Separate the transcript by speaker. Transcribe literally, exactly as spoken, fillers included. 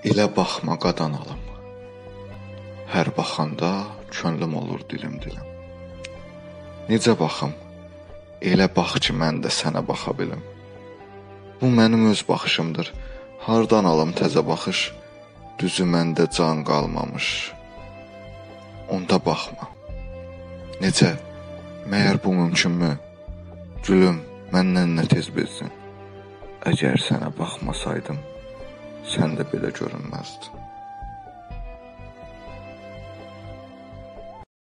Speaker 1: Elə baxma qadan alım. Hər baxanda könlüm olur dilim-dilim. Necə baxım? Elə bax ki, mən də sənə baxa bilim. Bu mənim öz baxışımdır. Hardan alım təzə baxış? Düzü məndə can qalmamış. Onda baxma. Necə? Məyər bu mümkünmü? Gülüm, məndən nə tez bezdin? Əgər sənə baxmasaydım, sən də belə görünməzdin.